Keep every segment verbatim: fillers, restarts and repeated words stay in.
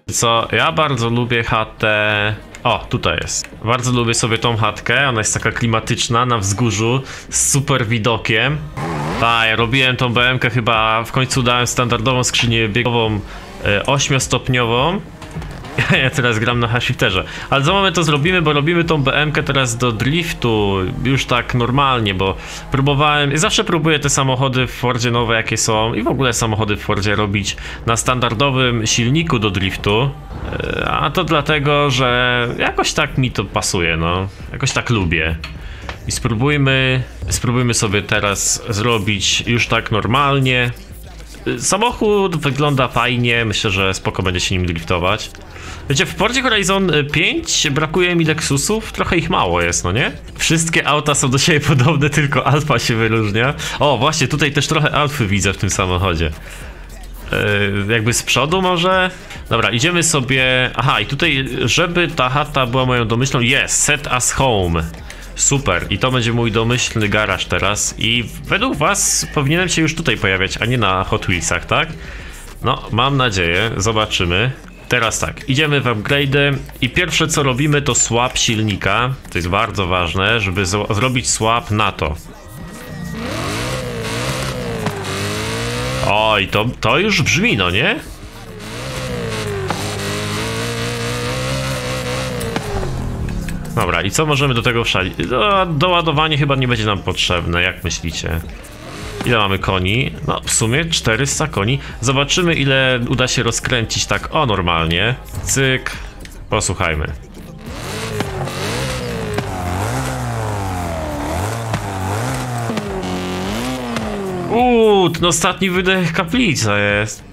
Co, ja bardzo lubię chatę... O, tutaj jest. Bardzo lubię sobie tą chatkę, ona jest taka klimatyczna, na wzgórzu, z super widokiem. Tak, ja robiłem tą B M K chyba, w końcu dałem standardową skrzynię biegową e, ośmiostopniową. Ja teraz gram na H-shifterze. Ale za moment to zrobimy, bo robimy tą B M K teraz do driftu już tak normalnie, bo próbowałem, i zawsze próbuję te samochody w Fordzie nowe jakie są i w ogóle samochody w Fordzie robić na standardowym silniku do driftu. A to dlatego, że jakoś tak mi to pasuje, no. Jakoś tak lubię. I spróbujmy, spróbujmy sobie teraz zrobić już tak normalnie. Samochód wygląda fajnie, myślę, że spoko będzie się nim driftować. Wiecie, w Fordzie Horizon pięć brakuje mi Lexusów, trochę ich mało jest, no nie? Wszystkie auta są do siebie podobne, tylko Alfa się wyróżnia. O, właśnie, tutaj też trochę Alfy widzę w tym samochodzie. Yy, jakby z przodu może? Dobra, idziemy sobie... Aha, i tutaj, żeby ta chata była moją domyślną, jest, set as home. Super, i to będzie mój domyślny garaż teraz. I według was powinienem się już tutaj pojawiać, a nie na Hot Wheelsach, tak? No, mam nadzieję, zobaczymy. Teraz tak, idziemy w upgrade'y i pierwsze co robimy to swap silnika. To jest bardzo ważne, żeby zrobić swap na to. Oj, to, to już brzmi, no nie? Dobra, i co możemy do tego wszalić? Do, doładowanie chyba nie będzie nam potrzebne, jak myślicie? Ile mamy koni? No, w sumie czterysta koni. Zobaczymy, ile uda się rozkręcić tak o normalnie. Cyk. Posłuchajmy. Uuu, ten ostatni wydech kaplica jest.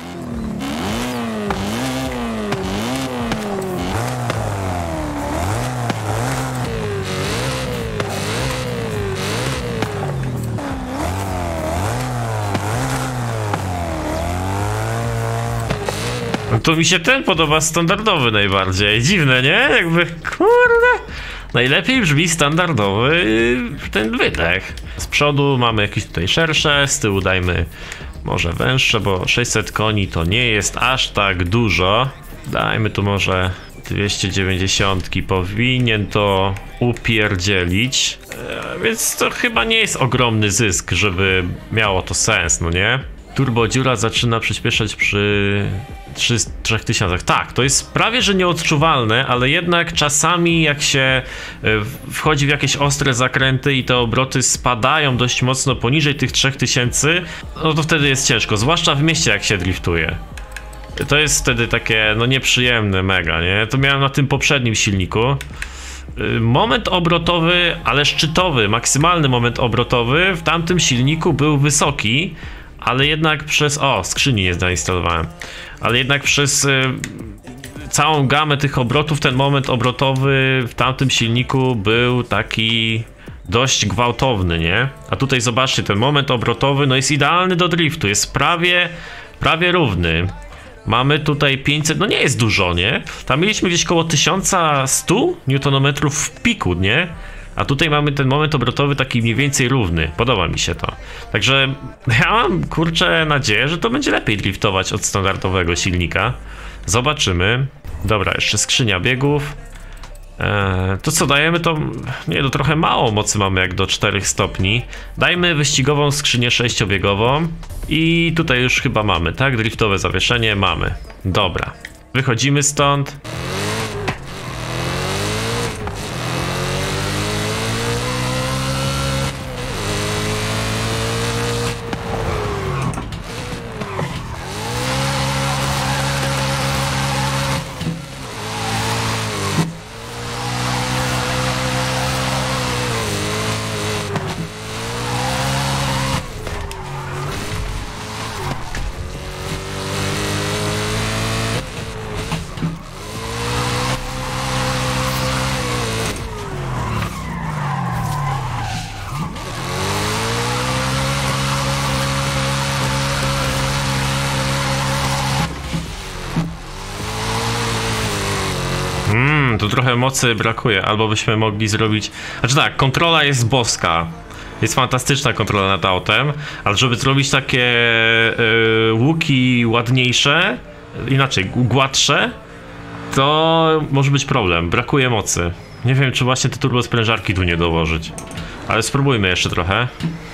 To mi się ten podoba standardowy najbardziej. Dziwne, nie? Jakby, kurde. Najlepiej brzmi standardowy ten wydech. Z przodu mamy jakieś tutaj szersze, z tyłu dajmy może węższe, bo sześćset koni to nie jest aż tak dużo. Dajmy tu może dwieście dziewięćdziesiąt, powinien to upierdzielić. E, więc to chyba nie jest ogromny zysk, żeby miało to sens, no nie? Turbo dziura zaczyna przyspieszać przy trzech tysiącach. Tak, to jest prawie że nieodczuwalne, ale jednak czasami jak się wchodzi w jakieś ostre zakręty i te obroty spadają dość mocno poniżej tych trzech tysięcy, no to wtedy jest ciężko, zwłaszcza w mieście jak się driftuje. To jest wtedy takie, no nieprzyjemne mega, nie? To miałem na tym poprzednim silniku. Moment obrotowy, ale szczytowy, maksymalny moment obrotowy w tamtym silniku był wysoki, ale jednak przez... O, skrzyni nie zainstalowałem. Ale jednak przez y, całą gamę tych obrotów ten moment obrotowy w tamtym silniku był taki dość gwałtowny, nie? A tutaj zobaczcie, ten moment obrotowy no jest idealny do driftu, jest prawie, prawie równy. Mamy tutaj pięćset, no nie jest dużo, nie? Tam mieliśmy gdzieś koło tysiąc sto newtonometrów w piku, nie? A tutaj mamy ten moment obrotowy taki mniej więcej równy. Podoba mi się to. Także ja mam, kurczę, nadzieję, że to będzie lepiej driftować od standardowego silnika. Zobaczymy. Dobra, jeszcze skrzynia biegów. Eee, to co dajemy to... Nie, to trochę mało mocy mamy jak do czterech stopni. Dajmy wyścigową skrzynię sześciobiegową. I tutaj już chyba mamy, tak? Driftowe zawieszenie mamy. Dobra. Wychodzimy stąd. Hmm, tu trochę mocy brakuje, albo byśmy mogli zrobić... Znaczy tak, kontrola jest boska. Jest fantastyczna kontrola nad autem, ale żeby zrobić takie yy, łuki ładniejsze, inaczej, gładsze, to może być problem, brakuje mocy. Nie wiem, czy właśnie te turbosprężarki tu nie dołożyć. Ale spróbujmy jeszcze trochę.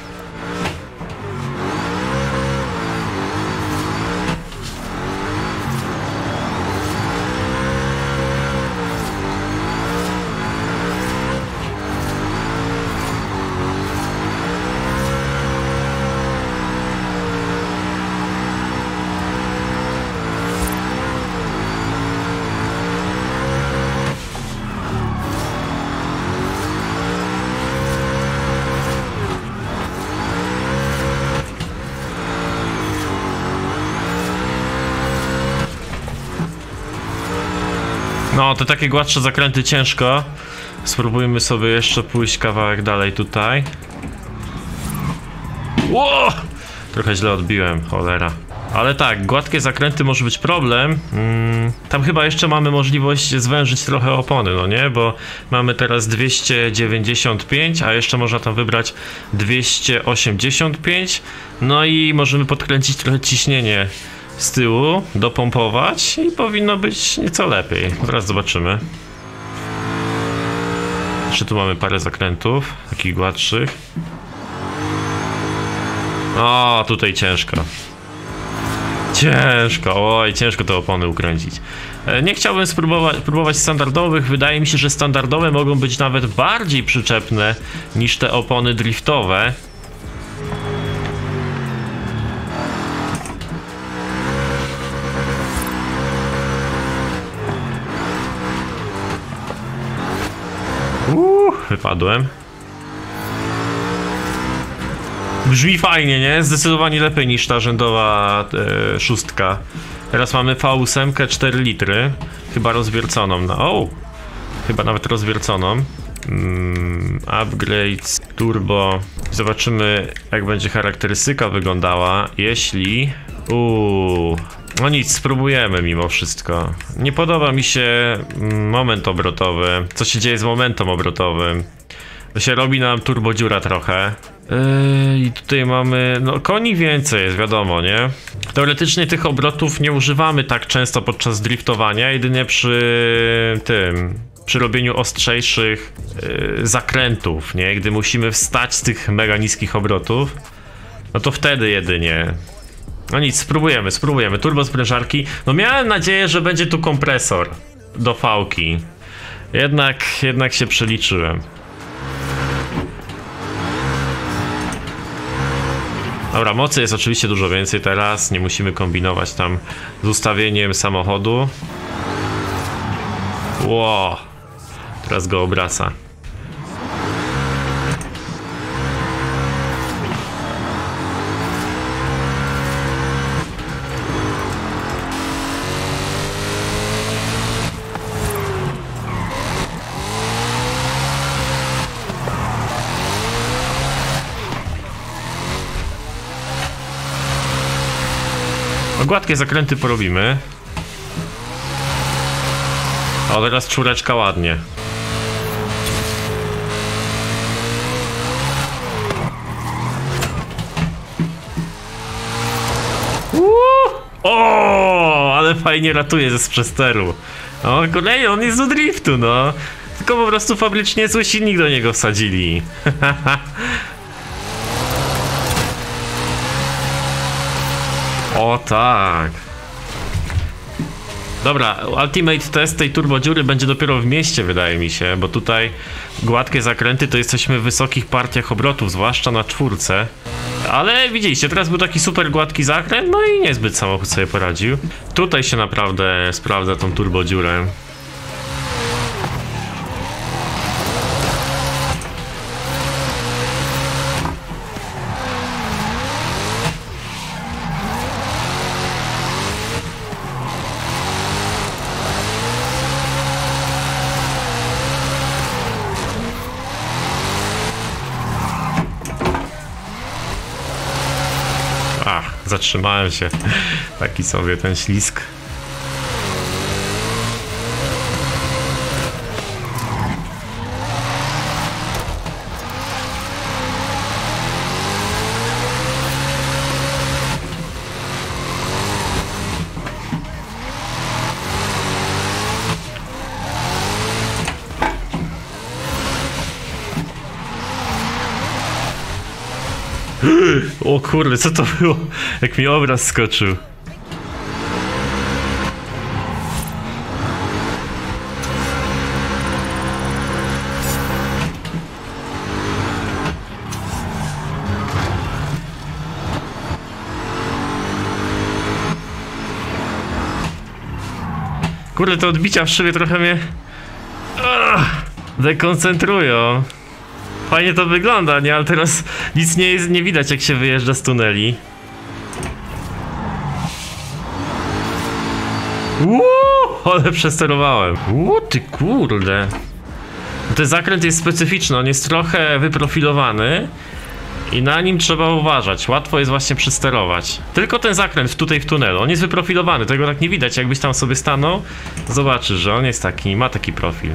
No, te takie gładsze zakręty ciężko. Spróbujmy sobie jeszcze pójść kawałek dalej tutaj. Ło! Trochę źle odbiłem, cholera. Ale tak, gładkie zakręty może być problem. Hmm, tam chyba jeszcze mamy możliwość zwężyć trochę opony, no nie? Bo mamy teraz dwieście dziewięćdziesiąt pięć, a jeszcze można tam wybrać dwieście osiemdziesiąt pięć. No i możemy podkręcić trochę ciśnienie z tyłu, dopompować i powinno być nieco lepiej. Zaraz zobaczymy. Jeszcze tu mamy parę zakrętów, takich gładszych. O, tutaj ciężko. Ciężko, oj, ciężko te opony ukręcić. Nie chciałbym spróbować próbować standardowych. Wydaje mi się, że standardowe mogą być nawet bardziej przyczepne niż te opony driftowe. Uuu, wypadłem. Brzmi fajnie, nie? Zdecydowanie lepiej niż ta rzędowa e, szóstka. Teraz mamy V osiem, cztery litry. Chyba rozwierconą. No, o! Chyba nawet rozwierconą. Mm, upgrade turbo. Zobaczymy, jak będzie charakterystyka wyglądała, jeśli... Uuu... No nic, spróbujemy mimo wszystko. Nie podoba mi się moment obrotowy. Co się dzieje z momentem obrotowym? To się robi nam turbodziura trochę. Yy, I tutaj mamy... No koni więcej jest, wiadomo, nie? Teoretycznie tych obrotów nie używamy tak często podczas driftowania, jedynie przy tym... Przy robieniu ostrzejszych yy, zakrętów, nie? Gdy musimy wstać z tych mega niskich obrotów, no to wtedy jedynie. No nic, spróbujemy, spróbujemy. Turbo sprężarki. No miałem nadzieję, że będzie tu kompresor do fałki. Jednak, jednak się przeliczyłem. Dobra, mocy jest oczywiście dużo więcej teraz. Nie musimy kombinować tam z ustawieniem samochodu. Ło, teraz go obraca. No, gładkie zakręty porobimy. O, teraz czwóreczka ładnie. Uuu! O, ale fajnie ratuje ze sprzesteru. O, kolej, on jest do driftu, no. Tylko po prostu fabrycznie zły silnik do niego wsadzili. O tak. Dobra, ultimate test tej turbodziury będzie dopiero w mieście, wydaje mi się, bo tutaj gładkie zakręty to jesteśmy w wysokich partiach obrotów, zwłaszcza na czwórce. Ale widzieliście, teraz był taki super gładki zakręt, no i niezbyt samochód sobie poradził. Tutaj się naprawdę sprawdza tą turbodziurę. Ach, zatrzymałem się. Taki sobie ten ślisk. O kurde, co to było? Jak mi obraz skoczył. Kurde, te odbicia w szybie trochę mnie Ugh, dekoncentrują. Fajnie to wygląda, nie? Ale teraz nic nie, jest, nie widać, jak się wyjeżdża z tuneli. Uuu, ale przesterowałem. Uuu, ty kurde. Ten zakręt jest specyficzny, on jest trochę wyprofilowany i na nim trzeba uważać. Łatwo jest właśnie przysterować. Tylko ten zakręt tutaj w tunelu, on jest wyprofilowany, tego tak nie widać. Jakbyś tam sobie stanął, zobaczysz, że on jest taki, ma taki profil.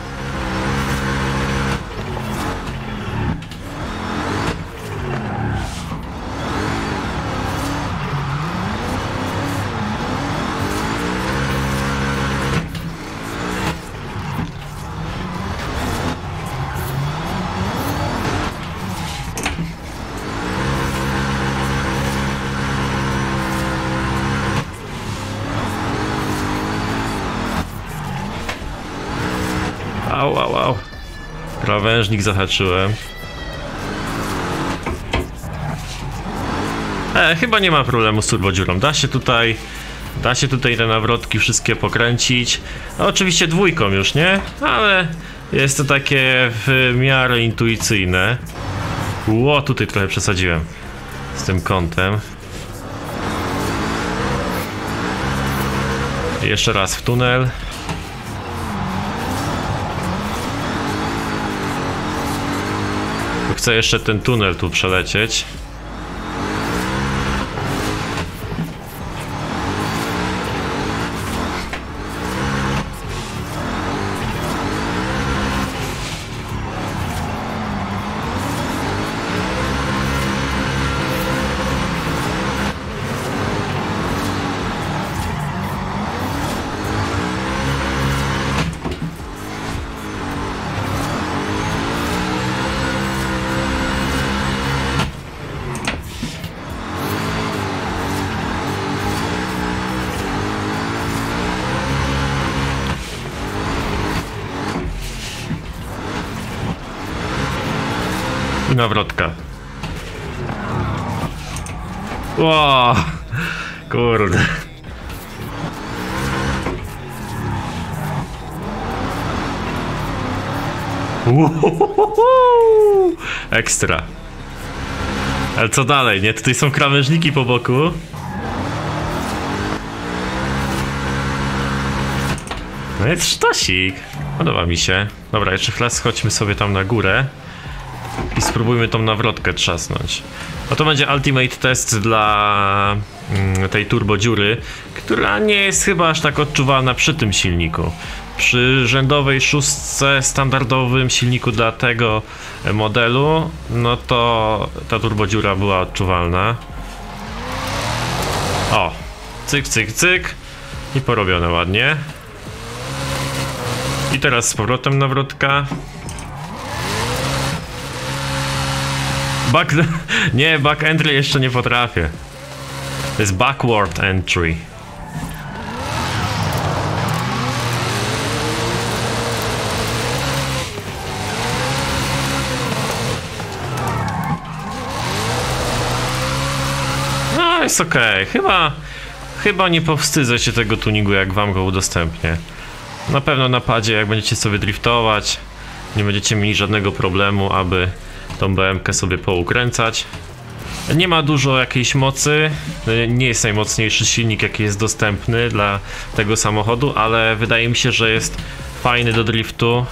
Au, au, au. Krawężnik zahaczyłem. E, chyba nie ma problemu z turbodziurą. Da się tutaj, da się tutaj te nawrotki wszystkie pokręcić. No, oczywiście dwójką już, nie? Ale jest to takie w miarę intuicyjne. Ło, tutaj trochę przesadziłem z tym kątem. I jeszcze raz w tunel. Chcę jeszcze ten tunel tu przelecieć. I nawrotka. Ło, kurde. Uhuhuhu. Ekstra. Ale co dalej, nie? Tutaj są krawężniki po boku. No jest sztosik. Podoba mi się. Dobra, jeszcze chwilę chodźmy sobie tam na górę. I spróbujmy tą nawrotkę trzasnąć. No to będzie ultimate test dla mm, tej turbodziury, która nie jest chyba aż tak odczuwalna przy tym silniku. Przy rzędowej szóstce, standardowym silniku dla tego modelu, no to ta turbodziura była odczuwalna. O, cyk, cyk, cyk. I porobione ładnie. I teraz z powrotem nawrotka. Back... Nie, back entry jeszcze nie potrafię. To jest backward entry. No, jest okej. Okay. Chyba... Chyba nie powstydzę się tego tuningu, jak wam go udostępnię. Na pewno na padzie, jak będziecie sobie driftować, nie będziecie mieli żadnego problemu, aby tą B M K sobie poukręcać. Nie ma dużo jakiejś mocy, nie jest najmocniejszy silnik, jaki jest dostępny dla tego samochodu, ale wydaje mi się, że jest fajny do driftu.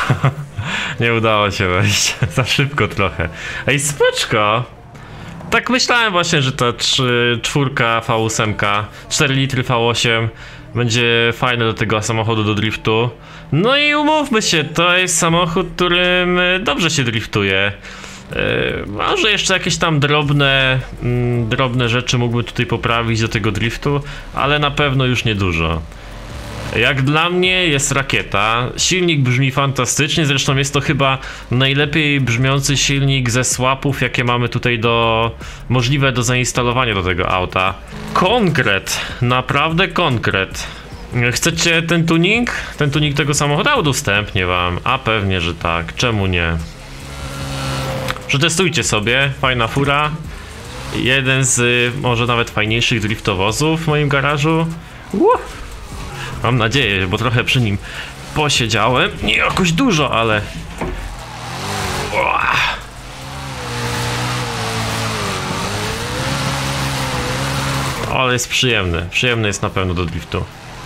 Nie udało się wejść. Za szybko trochę. Ej, spoczko! Tak myślałem właśnie, że ta trzy, czwórka V osiem, cztery litry V osiem będzie fajne do tego samochodu do driftu. No i umówmy się, to jest samochód, którym dobrze się driftuje. Yy, może jeszcze jakieś tam drobne, mm, drobne rzeczy mógłbym tutaj poprawić do tego driftu, ale na pewno już niedużo. Jak dla mnie jest rakieta, silnik brzmi fantastycznie, zresztą jest to chyba najlepiej brzmiący silnik ze swapów, jakie mamy tutaj do możliwe do zainstalowania do tego auta. Konkret, naprawdę konkret. Chcecie ten tuning? Ten tuning tego samochodu? Udostępnię wam, a pewnie, że tak, czemu nie? Przetestujcie sobie, fajna fura. Jeden z może nawet fajniejszych driftowozów w moim garażu. Uh! Mam nadzieję, bo trochę przy nim posiedziałem. Nie jakoś dużo, ale... Uah! Ale jest przyjemny. Przyjemny jest na pewno do driftu.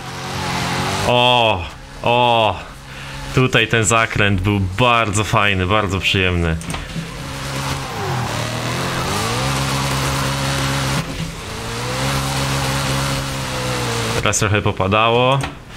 O! O! Tutaj ten zakręt był bardzo fajny, bardzo przyjemny. Teraz trochę popadało.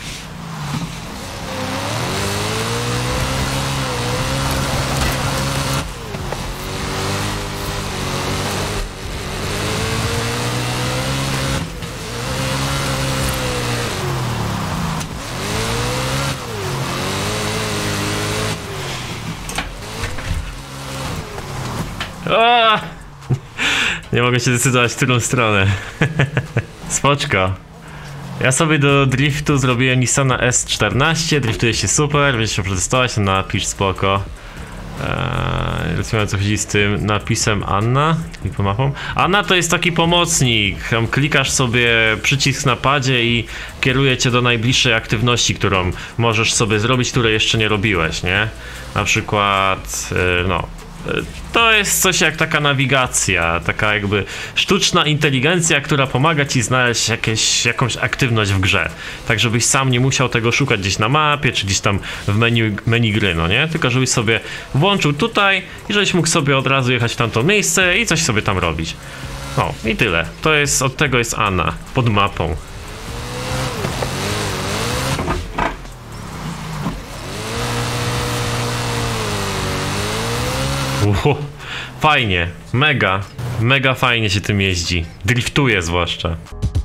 O! Nie mogę się zdecydować, w którą stronę. Spoczko. Ja sobie do driftu zrobiłem Nissana S czternaście, driftuje się super, będziecie się przetestować, napisz spoko. Eee, rozumiem, co chodzi z tym napisem Anna i pomapą. Anna to jest taki pomocnik, tam klikasz sobie przycisk na padzie i kieruje cię do najbliższej aktywności, którą możesz sobie zrobić, której jeszcze nie robiłeś, nie? Na przykład, yy, no... To jest coś jak taka nawigacja, taka jakby sztuczna inteligencja, która pomaga ci znaleźć jakieś, jakąś aktywność w grze. Tak żebyś sam nie musiał tego szukać gdzieś na mapie, czy gdzieś tam w menu, menu gry, no nie? Tylko żebyś sobie włączył tutaj i żebyś mógł sobie od razu jechać w tamto miejsce i coś sobie tam robić. No i tyle. To jest, od tego jest Anna, pod mapą. Uhu, fajnie, mega, mega fajnie się tym jeździ, driftuje zwłaszcza.